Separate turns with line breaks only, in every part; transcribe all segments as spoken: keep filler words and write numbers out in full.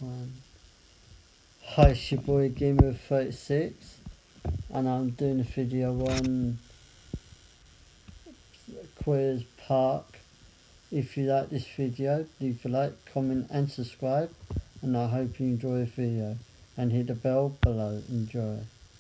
one. Hi, it's your boy Gamer thirty-six, and I'm doing a video on Queers Park. If you like this video, leave a like, comment and subscribe, and I hope you enjoy the video, and hit the bell below. Enjoy.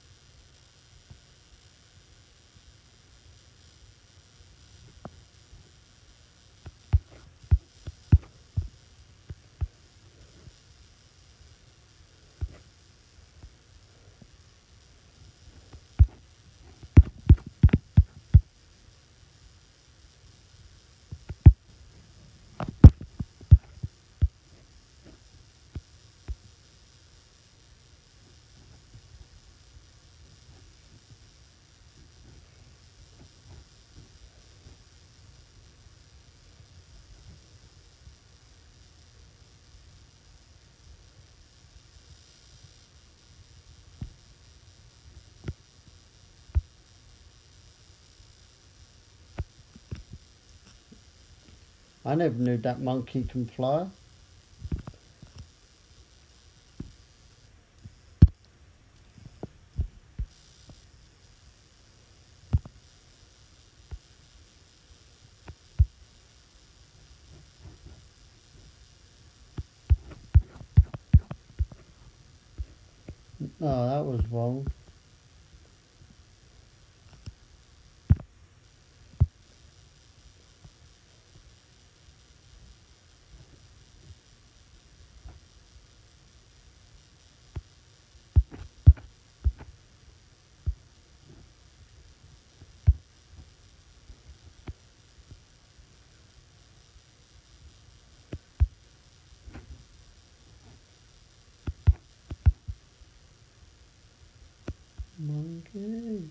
I never knew that monkey can fly. Oh, that was wrong. Monkey.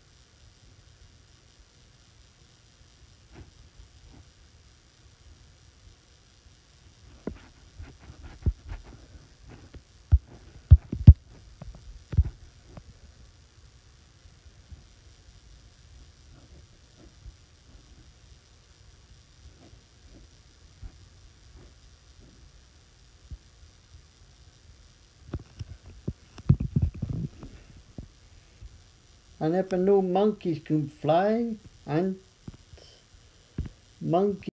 I never knew monkeys can fly, and monkey